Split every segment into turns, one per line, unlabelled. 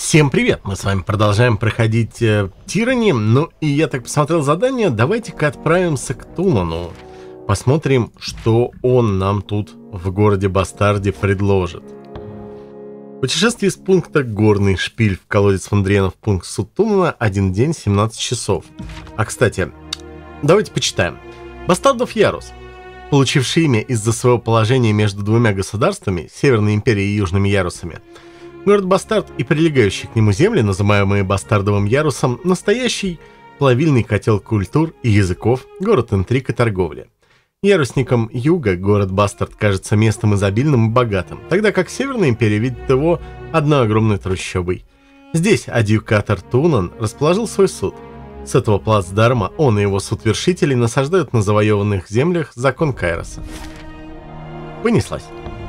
Всем привет! Мы с вами продолжаем проходить Тирани. Ну и я так посмотрел задание. Давайте-ка отправимся к Тунану. Посмотрим, что он нам тут в городе Бастарде предложит. Путешествие из пункта Горный Шпиль в колодец Фондриена в пункт суд Тунана 1 день 17 часов. А кстати, давайте почитаем. Бастардов Ярус, получивший имя из-за своего положения между двумя государствами, Северной империей и Южными Ярусами, город Бастард и прилегающие к нему земли, называемые Бастардовым Ярусом, настоящий плавильный котел культур и языков, город интриг и торговли. Ярусникам юга город Бастард кажется местом изобильным и богатым, тогда как Северная империя видит его одной огромной трущобой. Здесь адъюкатор Тунан расположил свой суд. С этого плацдарма он и его судвершители насаждают на завоеванных землях закон Кайроса. Понеслась.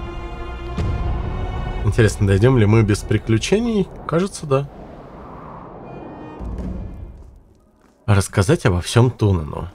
Интересно, дойдем ли мы без приключений? Кажется, да. Рассказать обо всем Тунану.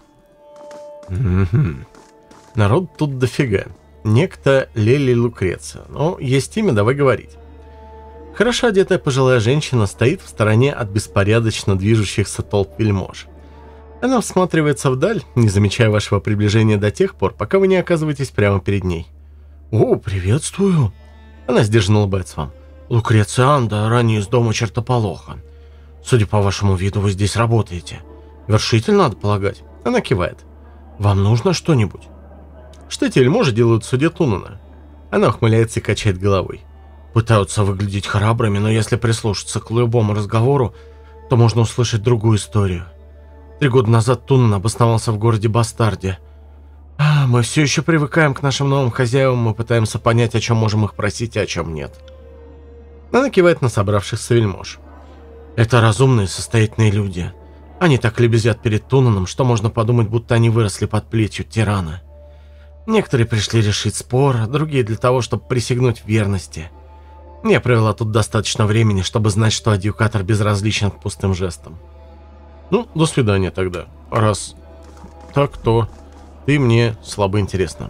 Народ тут дофига. Некто Лели Лукреция. Но есть имя, давай говорить. Хорошо одетая пожилая женщина стоит в стороне от беспорядочно движущихся толп вельмож. Она всматривается вдаль, не замечая вашего приближения до тех пор, пока вы не оказываетесь прямо перед ней. «О, приветствую!» Она сдержанно улыбается вам. «Лукреция Анда, ранее из дома чертополоха. Судя по вашему виду, вы здесь работаете. Вершитель, надо полагать». Она кивает. «Вам нужно что-нибудь?» Что эти вельможи делают в суде Тунана? Она ухмыляется и качает головой. Пытаются выглядеть храбрыми, но если прислушаться к любому разговору, то можно услышать другую историю. 3 года назад Тунан обосновался в городе Бастарде. Мы все еще привыкаем к нашим новым хозяевам, мы пытаемся понять, о чем можем их просить, а о чем нет. Она кивает на собравшихся вельмож. Это разумные, состоятельные люди. Они так лебезят перед Тунаном, что можно подумать, будто они выросли под плетью тирана. Некоторые пришли решить спор, другие для того, чтобы присягнуть в верности. Я провела тут достаточно времени, чтобы знать, что адъюкатор безразличен к пустым жестам. Ну, до свидания тогда. Раз так, то ты мне слабо интересна.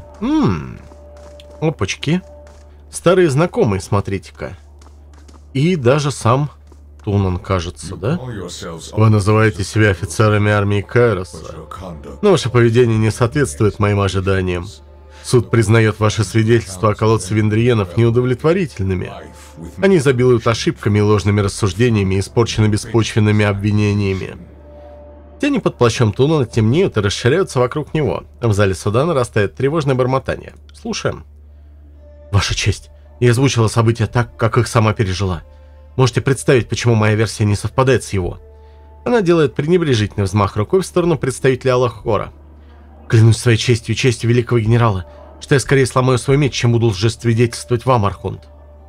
Опачки. Старые знакомые, смотрите-ка. И даже сам Тунан, кажется, да? Вы называете себя офицерами армии Кайроса, но ваше поведение не соответствует моим ожиданиям. Суд признает ваши свидетельства о колодце Вендриенов неудовлетворительными. Они изобилуют ошибками и ложными рассуждениями, испорчены беспочвенными обвинениями. Тени под плащом Тунана темнеют и расширяются вокруг него. В зале суда нарастает тревожное бормотание. Слушаем. Ваша честь, я озвучила события так, как их сама пережила. Можете представить, почему моя версия не совпадает с его? Она делает пренебрежительный взмах рукой в сторону представителя Аллахора. Клянусь своей честью и честью великого генерала, что я скорее сломаю свой меч, чем буду лжесвидетельствовать вам, Архонт.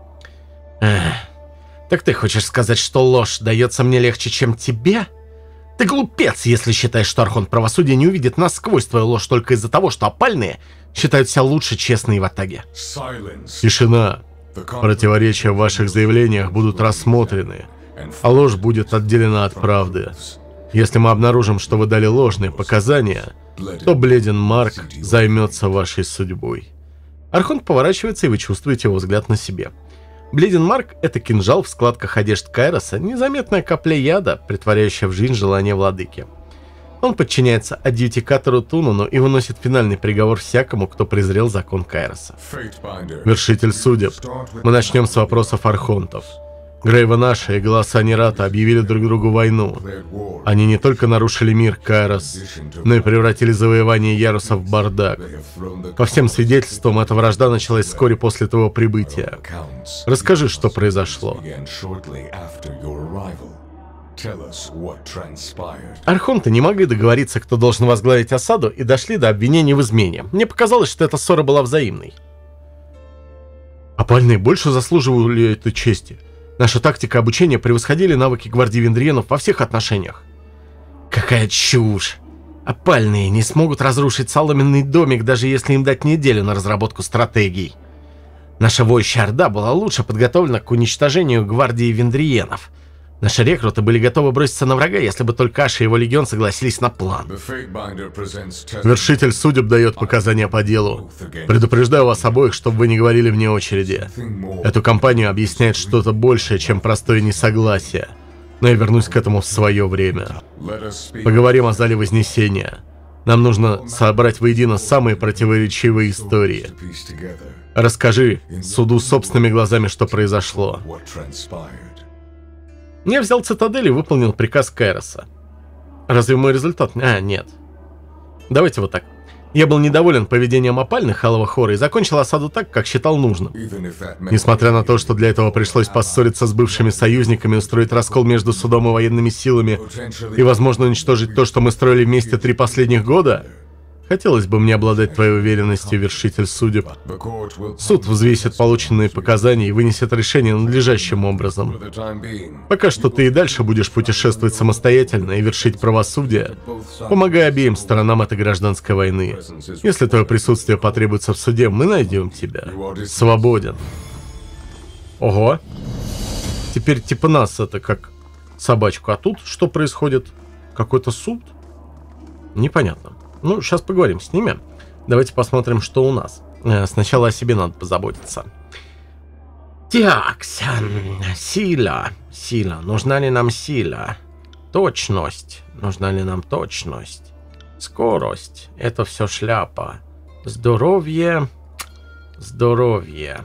Так ты хочешь сказать, что ложь дается мне легче, чем тебе? Ты глупец, если считаешь, что Архонт правосудия не увидит насквозь твою ложь только из-за того, что опальные считают себя лучше честные в Атаге. Тишина. Противоречия в ваших заявлениях будут рассмотрены, а ложь будет отделена от правды. Если мы обнаружим, что вы дали ложные показания, то Бледен Марк займется вашей судьбой. Архонт поворачивается, и вы чувствуете его взгляд на себе. Бледен Марк — это кинжал в складках одежд Кайроса, незаметная капля яда, притворяющая в жизнь желание владыки. Он подчиняется адъютикатору Тунану и выносит финальный приговор всякому, кто презрел закон Кайроса. Вершитель судеб, мы начнем с вопросов архонтов. Грейва Наша и голоса Нерата объявили друг другу войну. Они не только нарушили мир Кайрос, но и превратили завоевание Яруса в бардак. По всем свидетельствам, эта вражда началась вскоре после твоего прибытия. Расскажи, что произошло. Архонты не могли договориться, кто должен возглавить осаду, и дошли до обвинений в измене. Мне показалось, что эта ссора была взаимной. Опальные больше заслуживали этой чести. Наша тактика обучения превосходили навыки гвардии Вендриенов во всех отношениях. Какая чушь! Опальные не смогут разрушить соломенный домик, даже если им дать неделю на разработку стратегий. Наша воющая орда была лучше подготовлена к уничтожению гвардии Вендриенов. Наши рекруты были готовы броситься на врага, если бы только Аш и его легион согласились на план. Вершитель судеб дает показания по делу. Предупреждаю вас обоих, чтобы вы не говорили вне очереди. Эту кампанию объясняет что-то большее, чем простое несогласие. Но я вернусь к этому в свое время. Поговорим о зале Вознесения. Нам нужно собрать воедино самые противоречивые истории. Расскажи суду собственными глазами, что произошло. Я взял цитадель и выполнил приказ Кайроса. Разве мой результат? Нет. Давайте вот так. Я был недоволен поведением опальных Алого Хора и закончил осаду так, как считал нужным. Несмотря на то, что для этого пришлось поссориться с бывшими союзниками, устроить раскол между судом и военными силами и, возможно, уничтожить то, что мы строили вместе 3 последних года, хотелось бы мне обладать твоей уверенностью, вершитель судеб. Суд взвесит полученные показания и вынесет решение надлежащим образом. Пока что ты и дальше будешь путешествовать самостоятельно и вершить правосудие, помогая обеим сторонам этой гражданской войны. Если твое присутствие потребуется в суде, мы найдем тебя. Свободен. Ого. Теперь типа нас это как собачку. А тут что происходит? Какой-то суд? Непонятно. Ну, сейчас поговорим с ними. Давайте посмотрим, что у нас. Сначала о себе надо позаботиться. Так, сила. Сила. Нужна ли нам сила? Точность. Нужна ли нам точность? Скорость. Это все шляпа. Здоровье. Здоровье.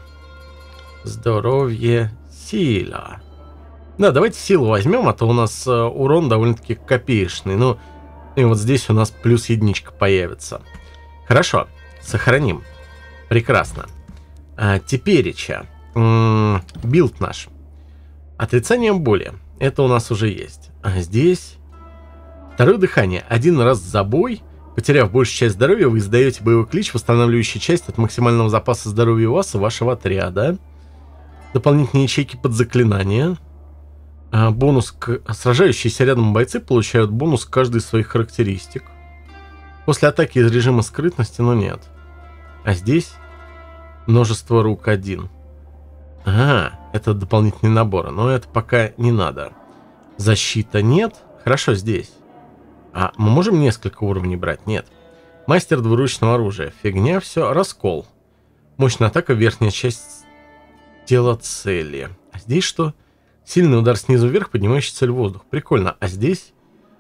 Здоровье. Сила. Да, давайте силу возьмем, а то у нас урон довольно-таки копеечный. Ну, и вот здесь у нас плюс 1 появится. Хорошо, сохраним. Прекрасно. Тепереча. Билд наш. Отрицание боли. Это у нас уже есть. А здесь... Второе дыхание. 1 раз за бой, потеряв большую часть здоровья, вы издаете боевой клич, восстанавливающий часть от максимального запаса здоровья у вас и вашего отряда. Дополнительные ячейки под заклинание. Бонус к... Сражающиеся рядом бойцы получают бонус к каждой из своих характеристик. После атаки из режима скрытности, но нет. А здесь множество рук 1. Ага, это дополнительные наборы, но это пока не надо. Защита нет. Хорошо, здесь. А мы можем несколько уровней брать? Нет. Мастер двуручного оружия. Фигня все. Раскол. Мощная атака, верхняя часть тела цели. А здесь что? Сильный удар снизу вверх, поднимающий цель в воздух. Прикольно. А здесь...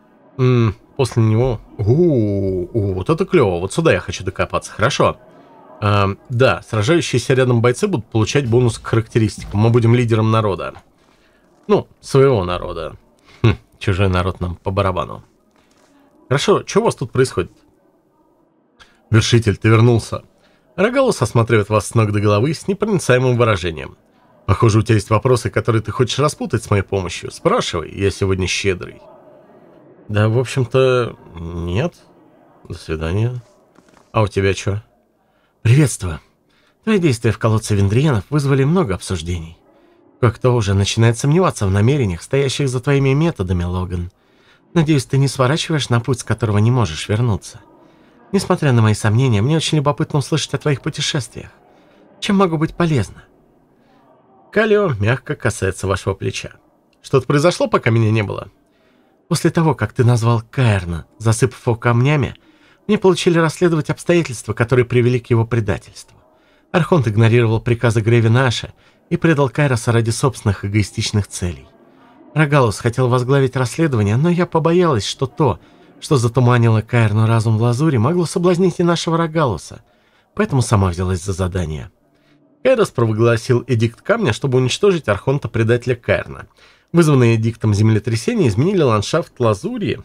после него... вот это клево. Вот сюда я хочу докопаться. Хорошо. Да, сражающиеся рядом бойцы будут получать бонус к характеристикам. Мы будем лидером народа. Ну, своего народа. Чужой народ нам по барабану. Хорошо, что у вас тут происходит? Вершитель, ты вернулся. Рогалус осматривает вас с ног до головы с непроницаемым выражением. Похоже, у тебя есть вопросы, которые ты хочешь распутать с моей помощью. Спрашивай, я сегодня щедрый. Да, в общем-то, нет. До свидания. А у тебя что? Приветствую. Твои действия в колодце Вендриенов вызвали много обсуждений. Кое-кто уже начинает сомневаться в намерениях, стоящих за твоими методами, Логан. Надеюсь, ты не сворачиваешь на путь, с которого не можешь вернуться. Несмотря на мои сомнения, мне очень любопытно услышать о твоих путешествиях. Чем могу быть полезна? Калио мягко касается вашего плеча. Что-то произошло, пока меня не было? После того, как ты назвал Каэрна, засыпав его камнями, мне поручили расследовать обстоятельства, которые привели к его предательству. Архонт игнорировал приказы Грейвена Аша и предал Кайроса ради собственных эгоистичных целей. Рогалус хотел возглавить расследование, но я побоялась, что то, что затуманило Каэрну разум в лазуре, могло соблазнить и нашего Рогалуса, поэтому сама взялась за задание. Кайрос провозгласил эдикт камня, чтобы уничтожить архонта-предателя Каэрна. Вызванные эдиктом землетрясения изменили ландшафт лазури,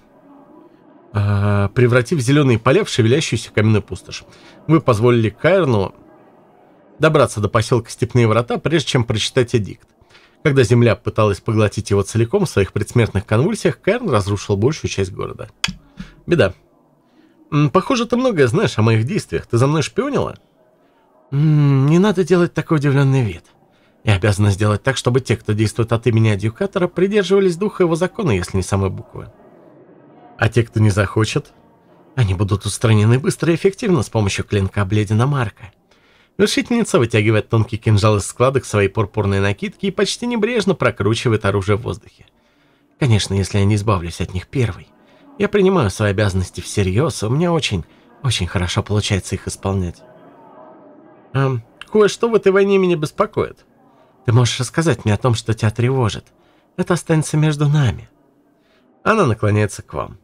превратив зеленые поля в шевелящуюся каменную пустошь. Вы позволили Каэрну добраться до поселка Степные Врата, прежде чем прочитать эдикт. Когда земля пыталась поглотить его целиком в своих предсмертных конвульсиях, Каэрн разрушил большую часть города. Беда. Похоже, ты многое знаешь о моих действиях. Ты за мной шпионила? Не надо делать такой удивленный вид. Я обязана сделать так, чтобы те, кто действует от имени Адъюкатора, придерживались духа его закона, если не самой буквы. А те, кто не захочет, они будут устранены быстро и эффективно с помощью клинка Обледина Марка. Вершительница вытягивает тонкий кинжал из складок своей пурпурной накидки и почти небрежно прокручивает оружие в воздухе. Конечно, если я не избавлюсь от них первой. Я принимаю свои обязанности всерьез, и у меня очень хорошо получается их исполнять. Кое-что в этой войне меня беспокоит. Ты можешь рассказать мне о том, что тебя тревожит. Это останется между нами. Она наклоняется к вам.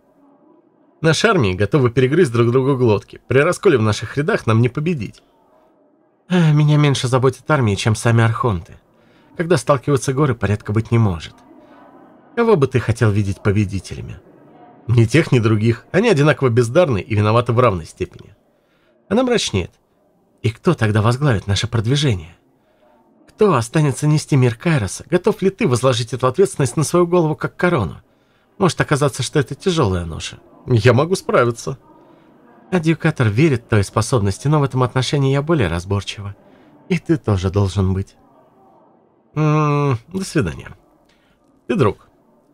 Наши армии готовы перегрызть друг другу глотки. При расколе в наших рядах нам не победить. Меня меньше заботят армии, чем сами архонты. Когда сталкиваются горы, порядка быть не может. Кого бы ты хотел видеть победителями? Ни тех, ни других. Они одинаково бездарны и виноваты в равной степени. Она мрачнеет. И кто тогда возглавит наше продвижение? Кто останется нести мир Кайроса? Готов ли ты возложить эту ответственность на свою голову как корону? Может оказаться, что это тяжелая ноша. Я могу справиться. Адъюкатор верит в твои способности, но в этом отношении я более разборчива. И ты тоже должен быть. До свидания. Ты друг.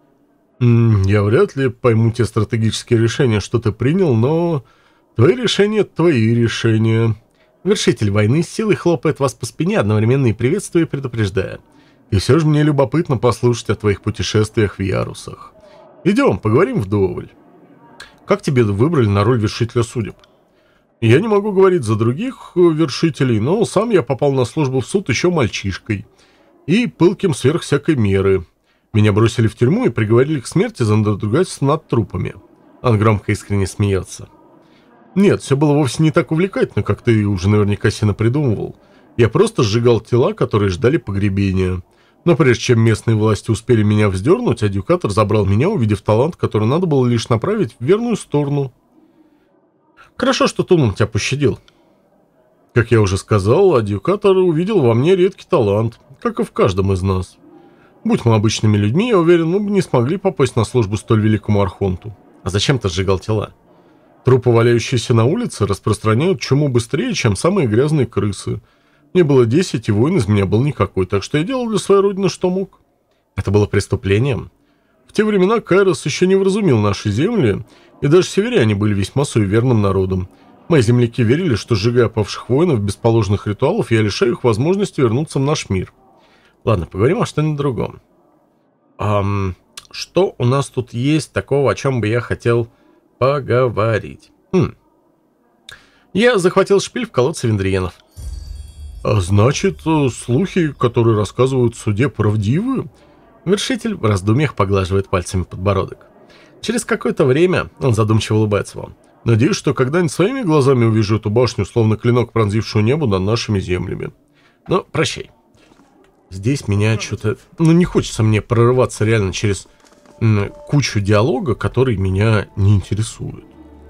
Я вряд ли пойму те стратегические решения, что ты принял, но твои решения — твои решения. Вершитель войны с силой хлопает вас по спине, одновременно и приветствуя, и предупреждая. И все же мне любопытно послушать о твоих путешествиях в Ярусах. Идем, поговорим вдоволь. Как тебе выбрали на роль вершителя судеб? Я не могу говорить за других вершителей, но сам я попал на службу в суд еще мальчишкой и пылким сверх всякой меры. Меня бросили в тюрьму и приговорили к смерти за надругательство над трупами. Он громко искренне смеется. Нет, все было вовсе не так увлекательно, как ты уже наверняка себе напридумывал. Я просто сжигал тела, которые ждали погребения. Но прежде чем местные власти успели меня вздернуть, адъюкатор забрал меня, увидев талант, который надо было лишь направить в верную сторону. Хорошо, что Тунум тебя пощадил. Как я уже сказал, адъюкатор увидел во мне редкий талант, как и в каждом из нас. Будь мы обычными людьми, я уверен, мы бы не смогли попасть на службу столь великому архонту. А зачем ты сжигал тела? Трупы, валяющиеся на улице, распространяют чуму быстрее, чем самые грязные крысы. Мне было 10, и воин из меня был никакой, так что я делал для своей родины, что мог. Это было преступлением. В те времена Кайрос еще не вразумил наши земли, и даже северяне были весьма суеверным народом. Мои земляки верили, что, сжигая павших воинов без положенных ритуалов, я лишаю их возможности вернуться в наш мир. Ладно, поговорим о что-нибудь другом. Что у нас тут есть такого, о чем бы я хотел поговорить? Я захватил шпиль в колодце Вендриенов. А значит, слухи, которые рассказывают в суде, правдивы? Вершитель в раздумьях поглаживает пальцами подбородок. Через какое-то время он задумчиво улыбается вам. Надеюсь, что когда-нибудь своими глазами увижу эту башню, словно клинок, пронзившую небо над нашими землями. Но прощай. Здесь меня что-то... не хочется мне прорываться реально через кучу диалога, который меня не интересует.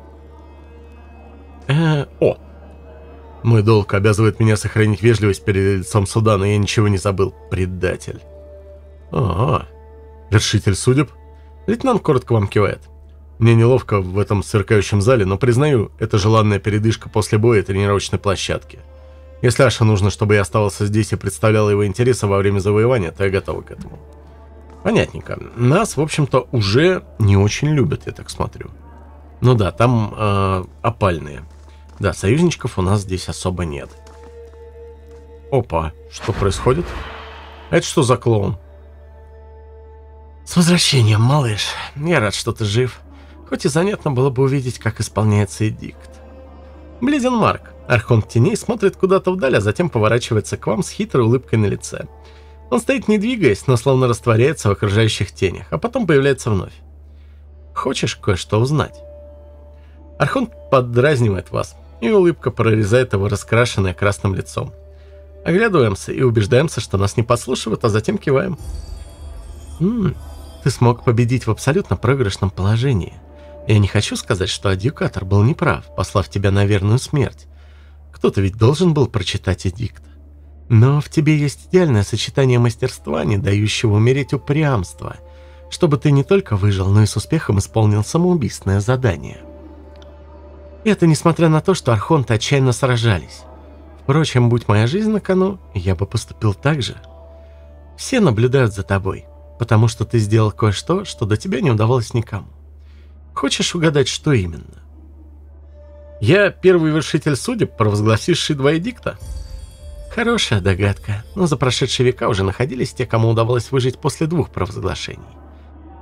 Мой долг обязывает меня сохранить вежливость перед лицом суда, но я ничего не забыл. Предатель. Вершитель судеб? Лейтенант коротко вам кивает. Мне неловко в этом сверкающем зале, но признаю, это желанная передышка после боя и тренировочной площадки. Если Аше нужно, чтобы я оставался здесь и представлял его интересы во время завоевания, то я готов к этому. Понятненько. Нас, в общем-то, уже не очень любят, я так смотрю. Ну да, там опальные. Да, союзничков у нас здесь особо нет. Опа, что происходит? Это что за клоун? С возвращением, малыш. Я рад, что ты жив. Хоть и занятно было бы увидеть, как исполняется эдикт. Близен Марк. Архонт теней смотрит куда-то вдаль, а затем поворачивается к вам с хитрой улыбкой на лице. Он стоит не двигаясь, но словно растворяется в окружающих тенях, а потом появляется вновь. Хочешь кое-что узнать? Архонт поддразнивает вас, и улыбка прорезает его раскрашенное красным лицом. Оглядываемся и убеждаемся, что нас не подслушивают, а затем киваем. Ты смог победить в абсолютно проигрышном положении. Я не хочу сказать, что адъюкатор был неправ, послав тебя на верную смерть. Кто-то ведь должен был прочитать эдикт. Но в тебе есть идеальное сочетание мастерства, не дающего умереть упрямства, чтобы ты не только выжил, но и с успехом исполнил самоубийственное задание. И это несмотря на то, что архонты отчаянно сражались. Впрочем, будь моя жизнь на кону, я бы поступил так же. Все наблюдают за тобой, потому что ты сделал кое-что, что до тебя не удавалось никому. Хочешь угадать, что именно? Я первый вершитель судеб, провозгласивший 2 эдикта? Хорошая догадка, но за прошедшие века уже находились те, кому удавалось выжить после 2 провозглашений.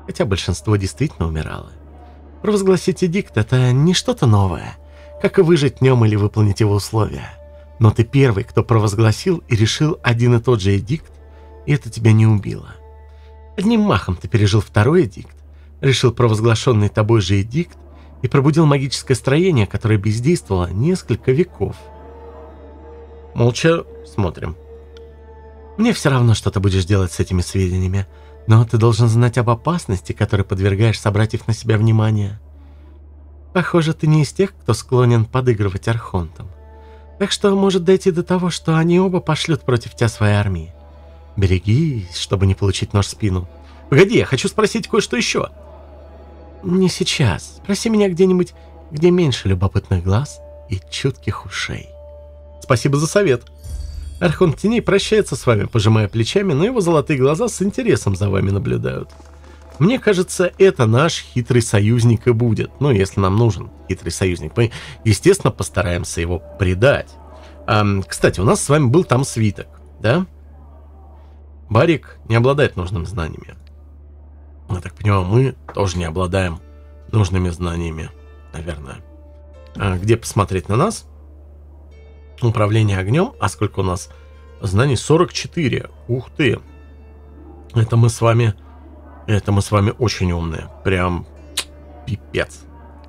хотя большинство действительно умирало. Провозгласить эдикт — это не что-то новое, как и выжить в нем или выполнить его условия. Но ты первый, кто провозгласил и решил один и тот же эдикт, и это тебя не убило. Одним махом ты пережил второй эдикт, решил провозглашенный тобой же эдикт и пробудил магическое строение, которое бездействовало несколько веков. Молча смотрим. Мне все равно, что ты будешь делать с этими сведениями, но ты должен знать об опасности, которой подвергаешь собратьев на себя внимание. Похоже, ты не из тех, кто склонен подыгрывать архонтам. Так что может дойти до того, что они оба пошлют против тебя свои армии. Берегись, чтобы не получить нож в спину. Погоди, я хочу спросить кое-что еще. Не сейчас. Спроси меня где-нибудь, где меньше любопытных глаз и чутких ушей. Спасибо за совет. Архонт Теней прощается с вами, пожимая плечами, но его золотые глаза с интересом за вами наблюдают. Мне кажется, это наш хитрый союзник и будет. Ну, если нам нужен хитрый союзник. Мы, естественно, постараемся его предать. Кстати, у нас с вами был там свиток, да? Барик не обладает нужными знаниями. Я так понимаю, мы тоже не обладаем нужными знаниями, наверное. Где посмотреть на нас? Управление огнем. А сколько у нас знаний? 44. Ух ты. Это мы с вами очень умные. Прям пипец.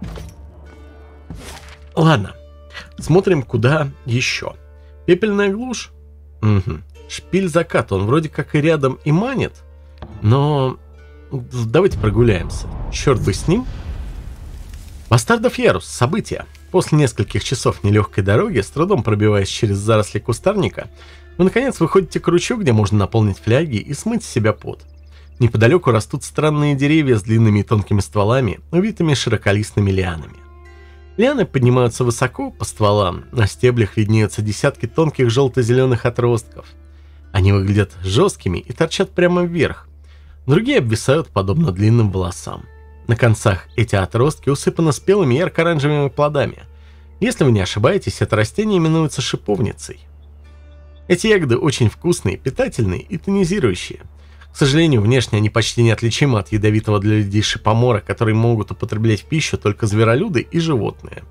Ладно. Смотрим, куда еще. Пепельная глушь. Угу. Шпиль заката. Он вроде как и рядом и манит. Но давайте прогуляемся. Черт бы с ним. Бастардов Ярус. События. После нескольких часов нелегкой дороги, с трудом пробиваясь через заросли кустарника, вы наконец выходите к ручью, где можно наполнить фляги и смыть с себя пот. Неподалеку растут странные деревья с длинными и тонкими стволами, увитыми широколистными лианами. Лианы поднимаются высоко по стволам, на стеблях виднеются десятки тонких желто-зеленых отростков. Они выглядят жесткими и торчат прямо вверх. Другие обвисают подобно длинным волосам. На концах эти отростки усыпаны спелыми ярко-оранжевыми плодами. Если вы не ошибаетесь, это растение именуется шиповницей. Эти ягоды очень вкусные, питательные и тонизирующие. К сожалению, внешне они почти неотличимы от ядовитого для людей шипомора, который могут употреблять в пищу только зверолюды и животные.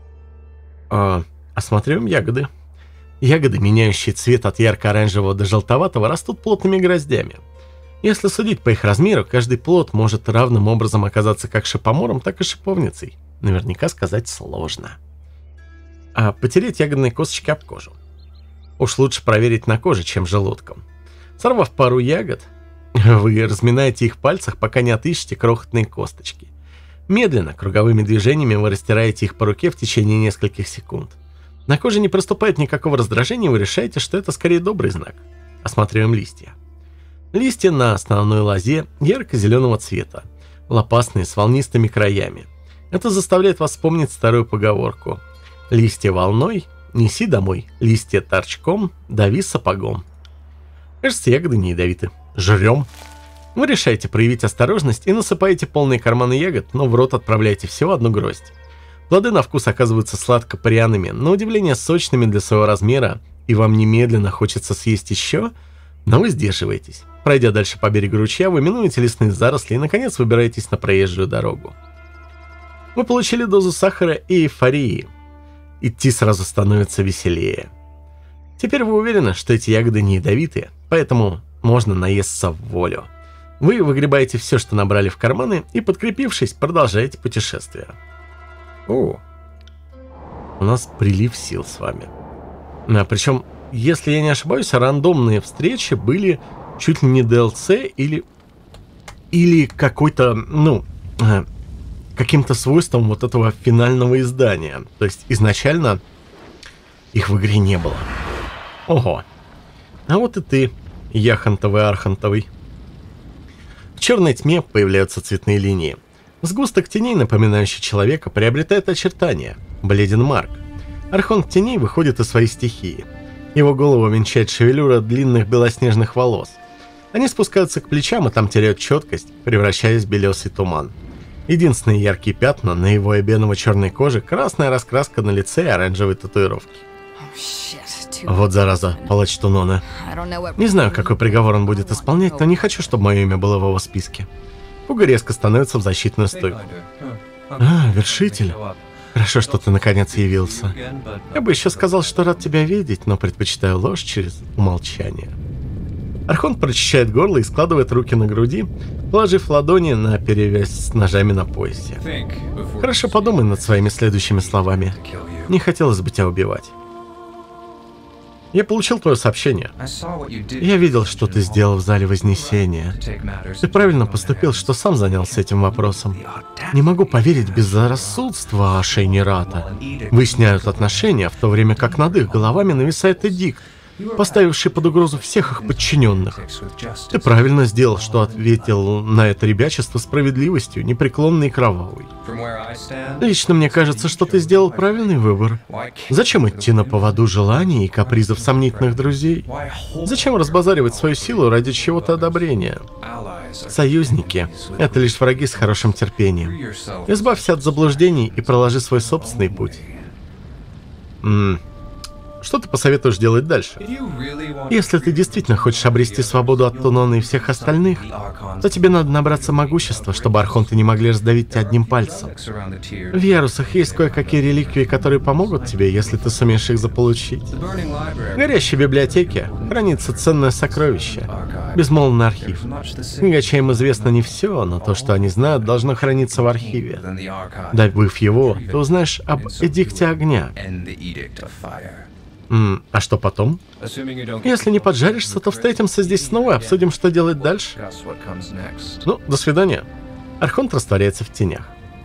Осматриваем ягоды. Ягоды, меняющие цвет от ярко-оранжевого до желтоватого, растут плотными гроздями. Если судить по их размеру, каждый плод может равным образом оказаться как шипомором, так и шиповницей. Наверняка сказать сложно. Потереть ягодные косточки об кожу. Уж лучше проверить на коже, чем желудком. Сорвав пару ягод, вы разминаете их в пальцах, пока не отыщете крохотные косточки. Медленно, круговыми движениями вы растираете их по руке в течение нескольких секунд. На коже не проступает никакого раздражения, вы решаете, что это скорее добрый знак. Осматриваем листья. Листья на основной лозе ярко-зеленого цвета, лопастные с волнистыми краями. Это заставляет вас вспомнить старую поговорку: листья волной, неси домой, листья торчком, дави сапогом. Кажется, ягоды не ядовиты. Жрем. Вы решаете проявить осторожность и насыпаете полные карманы ягод, но в рот отправляете всего одну гроздь. Плоды на вкус оказываются сладко-пряными, на удивление сочными для своего размера, и вам немедленно хочется съесть еще, но вы сдерживаетесь. Пройдя дальше по берегу ручья, вы минуете лесные заросли и, наконец, выбираетесь на проезжую дорогу. Вы получили дозу сахара и эйфории. Идти сразу становится веселее. Теперь вы уверены, что эти ягоды не ядовитые, поэтому можно наесться в волю. Вы выгребаете все, что набрали в карманы, и, подкрепившись, продолжаете путешествие. У нас прилив сил с вами. Причем, если я не ошибаюсь, рандомные встречи были чуть ли не DLC или какой-то, каким-то свойством вот этого финального издания. То есть изначально их в игре не было. Ого. А вот и ты, яхонтовый архонтовый. В черной тьме появляются цветные линии. Сгусток теней, напоминающий человека, приобретает очертания. Бледен Марк. Архонт теней выходит из своей стихии. Его голову венчает шевелюра длинных белоснежных волос. Они спускаются к плечам и там теряют четкость, превращаясь в белесый туман. Единственные яркие пятна на его эбеново-черной коже — красная раскраска на лице и оранжевые татуировки. Вот зараза, палач Тунона. Не знаю, какой приговор он будет исполнять, но не хочу, чтобы мое имя было в его списке. испуга резко становится в защитную стойку. Вершитель. Хорошо, что ты наконец явился. Я бы еще сказал, что рад тебя видеть, но предпочитаю ложь через умолчание. Архонт прочищает горло и складывает руки на груди, положив ладони на перевязь с ножами на поясе. Хорошо подумай над своими следующими словами. Не хотелось бы тебя убивать. Я получил твое сообщение. Я видел, что ты сделал в зале Вознесения. Ты правильно поступил, что сам занялся этим вопросом. Не могу поверить безрассудство Ашейнирата. Выясняют отношения, в то время как над их головами нависает эдикт, поставивший под угрозу всех их подчиненных. Ты правильно сделал, что ответил на это ребячество справедливостью, непреклонной и кровавой. Лично мне кажется, что ты сделал правильный выбор. Зачем идти на поводу желаний и капризов сомнительных друзей? Зачем разбазаривать свою силу ради чего-то одобрения? Союзники — это лишь враги с хорошим терпением. Избавься от заблуждений и проложи свой собственный путь. Что ты посоветуешь делать дальше? Если ты действительно хочешь обрести свободу от Тунона и всех остальных, то тебе надо набраться могущества, чтобы архонты не могли раздавить тебя одним пальцем. В Ярусах есть кое-какие реликвии, которые помогут тебе, если ты сумеешь их заполучить. В горящей библиотеке хранится ценное сокровище, безмолвный архив. Книгачеям известно не все, но то, что они знают, должно храниться в архиве. Добыв его, ты узнаешь об Эдикте Огня. А что потом? Если не поджаришься, то встретимся здесь снова и обсудим, что делать дальше. Ну, до свидания. Архонт растворяется в тенях.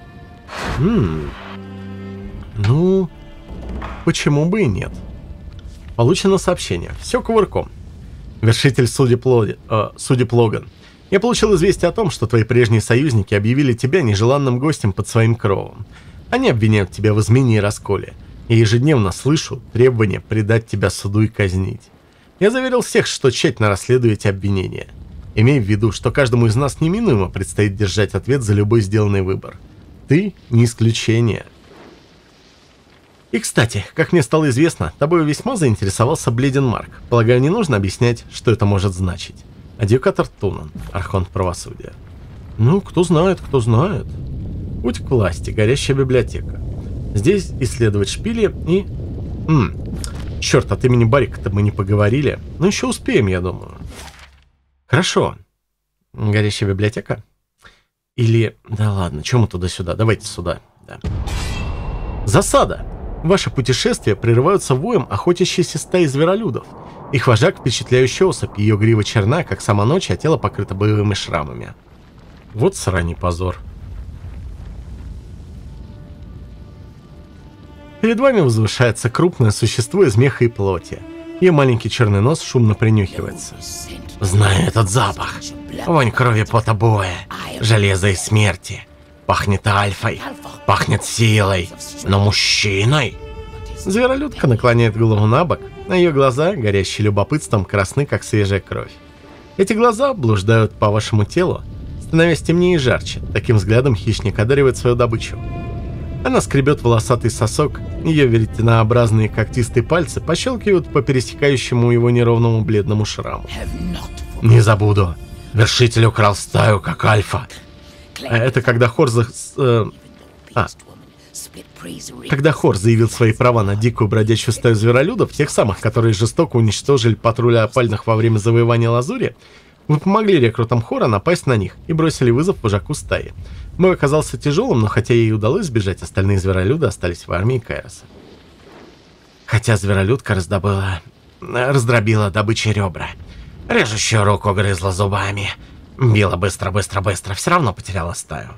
Ну, почему бы и нет? Получено сообщение. Все кувырком. Вершитель судеб Логан. Я получил известие о том, что твои прежние союзники объявили тебя нежеланным гостем под своим кровом. Они обвиняют тебя в измене и расколе. Я ежедневно слышу требования предать тебя суду и казнить. Я заверил всех, что тщательно расследую эти обвинения. Имей в виду, что каждому из нас неминуемо предстоит держать ответ за любой сделанный выбор. Ты не исключение. И, кстати, как мне стало известно, тобой весьма заинтересовался Бледенмарк. Полагаю, не нужно объяснять, что это может значить. Адъюкатор Тунан, Архонт правосудия. Ну, кто знает, кто знает. Путь к власти, горящая библиотека. Здесь исследовать шпили и... Черт, от имени Барика-то мы не поговорили. Но еще успеем, я думаю. Хорошо. Горящая библиотека? Или... Да ладно, чем мы туда-сюда? Давайте сюда. Да. Засада! Ваши путешествия прерываются воем охотящейся стаи зверолюдов. Их вожак впечатляющий особь, ее грива черна, как сама ночь, а тело покрыто боевыми шрамами. Вот сраный позор. Перед вами возвышается крупное существо из меха и плоти. Ее маленький черный нос шумно принюхивается. Знаю этот запах. Вонь крови, пота, боя, железа и смерти. Пахнет альфой, пахнет силой, но мужчиной. Зверолюдка наклоняет голову на бок, а ее глаза, горящие любопытством, красны, как свежая кровь. Эти глаза блуждают по вашему телу, становясь темнее и жарче. Таким взглядом хищник одаривает свою добычу. Она скребет волосатый сосок, ее веретенообразные когтистые пальцы пощелкивают по пересекающему его неровному бледному шраму. Не забуду. Вершитель украл стаю, как альфа. Это когда Хор Когда Хор заявил свои права на дикую бродячую стаю зверолюдов, тех самых, которые жестоко уничтожили патрули опальных во время завоевания Лазури, вы помогли рекрутам Хора напасть на них и бросили вызов вожаку стаи. Бой оказался тяжелым, но хотя ей удалось сбежать, остальные зверолюды остались в армии Кайроса. Хотя зверолюдка раздробила добычей ребра. Режущую руку грызла зубами. Била быстро, все равно потеряла стаю.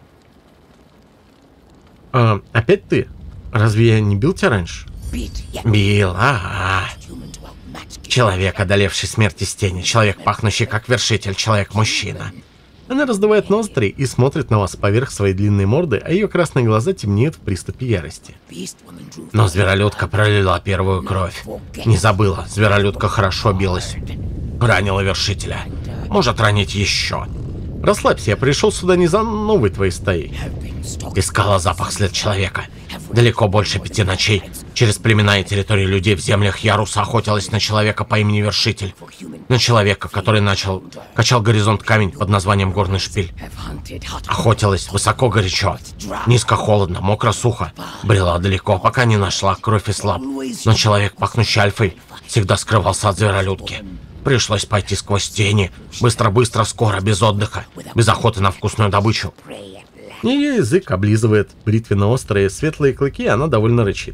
Опять ты? Разве я не бил тебя раньше? Бил, ага. Человек, одолевший смерть из тени. Человек, пахнущий как вершитель. Человек-мужчина. Она раздувает ноздри и смотрит на вас поверх своей длинной морды, а ее красные глаза темнеют в приступе ярости. Но зверолюдка пролила первую кровь. Не забыла, зверолюдка хорошо билась. Ранила вершителя. Может ранить еще. Расслабься, я пришел сюда не за новой твоей стаей. Искала запах след человека. Далеко больше 5 ночей.
Через племена и территории людей в землях Яруса охотилась на человека по имени Вершитель. На человека, который качал горизонт камень под названием Горный Шпиль. Охотилась высоко горячо, низко холодно, мокро сухо. Брела далеко, пока не нашла кровь и слаб. Но человек, пахнущий альфой, всегда скрывался от зверолюдки. Пришлось пойти сквозь тени, быстро-быстро, скоро, без отдыха, без охоты на вкусную добычу.
Ее язык облизывает бритвенно-острые светлые клыки, и она довольно рычит.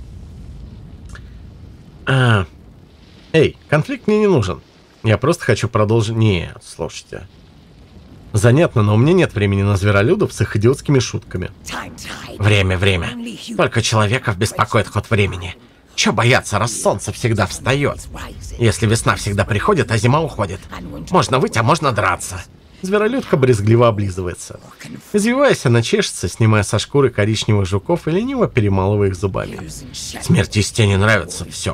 Эй, конфликт мне не нужен. Я просто хочу продолжить... Не, слушайте. Занятно, но у меня нет времени на зверолюдов с их идиотскими шутками.
Время. Только человеков беспокоит ход времени. Чё бояться, раз солнце всегда встает? Если весна всегда приходит, а зима уходит. Можно выйти, а можно драться.
Зверолюдка брезгливо облизывается. Извиваясь, она чешется, снимая со шкуры коричневых жуков и лениво перемалывая их зубами.
Смерти из тени нравится все.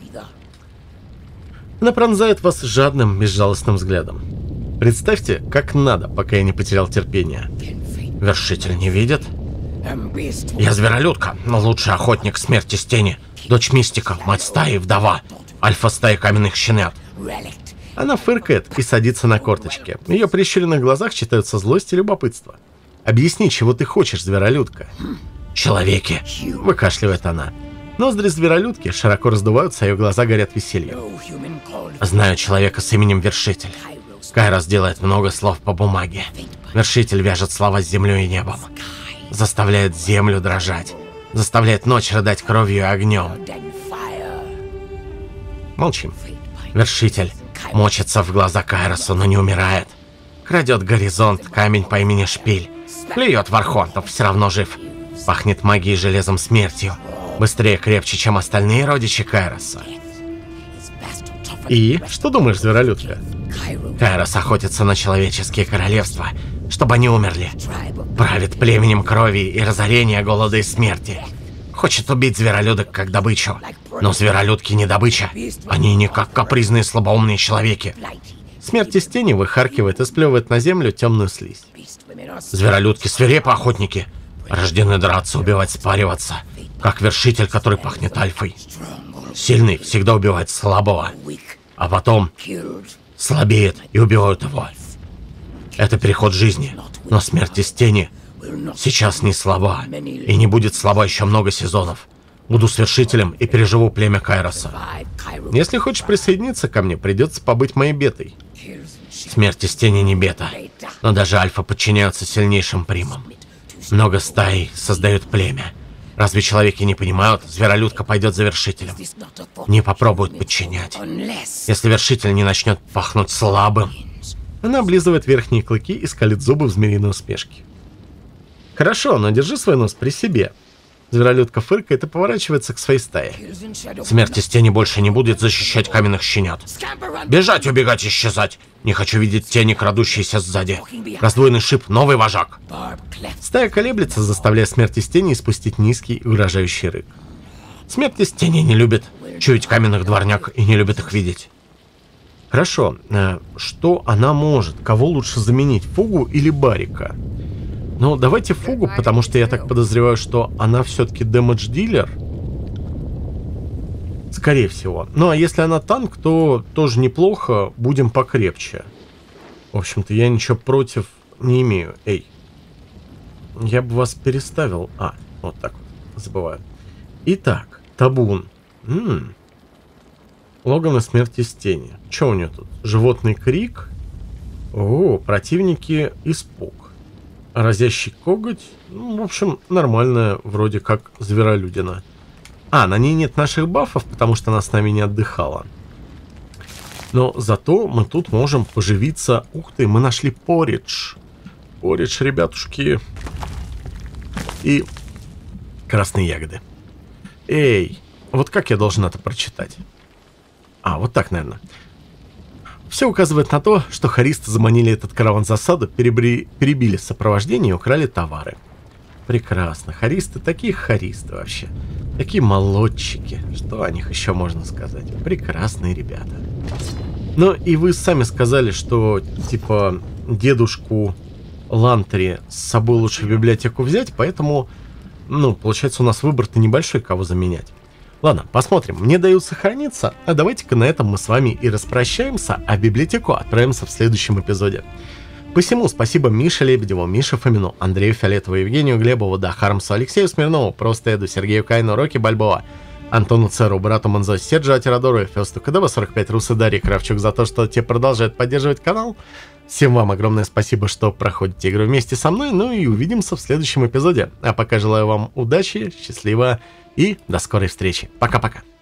Она пронзает вас жадным, безжалостным взглядом. Представьте, как надо, пока я не потерял терпение.
Вершитель не видит? Я зверолюдка, но лучший охотник смерти с тени. Дочь мистика, мать стаи, вдова. Альфа стаи каменных щенят.
Она фыркает и садится на корточки. В ее прищуренных глазах читаются злость и любопытство. «Объясни, чего ты хочешь, зверолюдка?»
Человеки.
Выкашливает она. Ноздри зверолюдки широко раздуваются, а ее глаза горят весельем.
Знаю человека с именем Вершитель. Кайрос делает много слов по бумаге. Вершитель вяжет слова с землей и небом. Заставляет землю дрожать. Заставляет ночь рыдать кровью и огнем.
Молчим.
Вершитель мочится в глаза Кайросу, но не умирает. Крадет горизонт камень по имени Шпиль. Плюет в архонтов, все равно жив. Пахнет магией, железом, смертью. Быстрее, крепче, чем остальные родичи Кайроса.
И? Что думаешь, зверолюдка?
Кайрос охотится на человеческие королевства, чтобы они умерли. Правит племенем крови и разорения, голода и смерти. Хочет убить зверолюдок как добычу. Но зверолюдки не добыча. Они не как капризные слабоумные человеки.
Смерть из тени выхаркивает и сплевывает на землю темную слизь.
Зверолюдки свирепые охотники. Рождены драться, убивать, спариваться. Как вершитель, который пахнет альфой. Сильный всегда убивает слабого. А потом слабеет и убивают его. Это переход жизни. Но смерть из тени сейчас не слаба. И не будет слаба еще много сезонов. Буду свершителем и переживу племя Кайроса.
Если хочешь присоединиться ко мне, придется побыть моей бетой.
Смерть из тени не бета. Но даже альфа подчиняются сильнейшим примам. Много стаи создают племя. Разве человеки не понимают? Зверолюдка пойдет за вершителем. Не попробует подчинять. Если вершитель не начнет пахнуть слабым.
Она облизывает верхние клыки и скалит зубы в змеиной усмешке. Хорошо, но держи свой нос при себе. Зверолюдка фыркает и поворачивается к своей стае.
Смерть из тени больше не будет защищать каменных щенят. Бежать, убегать, исчезать. Не хочу видеть тени, крадущиеся сзади. Раздвоенный шип, новый вожак.
Стая колеблется, заставляя смерть из тени испустить низкий и угрожающий рык.
Смерть из тени не любит чуять каменных дворняк и не любит их видеть.
Хорошо, что она может? Кого лучше заменить, Фугу или Барика? Ну, давайте Фугу, потому что я так подозреваю, что она все-таки дэмэдж-дилер. Скорее всего. Ну, а если она танк, то тоже неплохо, будем покрепче. В общем-то, я ничего против не имею. Эй, я бы вас переставил. Вот так вот, забываю. Итак, табун. Логан и смерть из тени. Что у нее тут? Животный крик. О, противники испуг. Разящий коготь. Ну, в общем, нормальная, вроде как зверолюдина. На ней нет наших бафов, потому что она с нами не отдыхала. Но зато мы тут можем поживиться. Ух ты, мы нашли поридж. Поридж, ребятушки. И красные ягоды. Эй, вот как я должен это прочитать? Вот так, наверное. Все указывает на то, что харисты заманили этот караван в засаду, перебили сопровождение и украли товары. Прекрасно. Харисты, такие харисты вообще. Такие молодчики. Что о них еще можно сказать? Прекрасные ребята. Ну и вы сами сказали, что типа дедушку Лантри с собой лучше в библиотеку взять, поэтому, ну, получается, у нас выбор-то небольшой, кого заменять. Ладно, посмотрим. Мне дают сохраниться, а давайте-ка на этом мы с вами и распрощаемся, а библиотеку отправимся в следующем эпизоде. Посему спасибо Мише Лебедеву, Мише Фомину, Андрею Фиолетову, Евгению Глебову, Дахармсу, Алексею Смирнову, Просто Эду, Сергею Кайну, Роки Бальбоа, Антону Церу, Брату Манзо, Серджу Атирадору и Фесту КДВ-45 Рус и Дарье Кравчук за то, что те продолжают поддерживать канал. Всем вам огромное спасибо, что проходите игру вместе со мной, ну и увидимся в следующем эпизоде. А пока желаю вам удачи, счастливо и до скорой встречи. Пока-пока.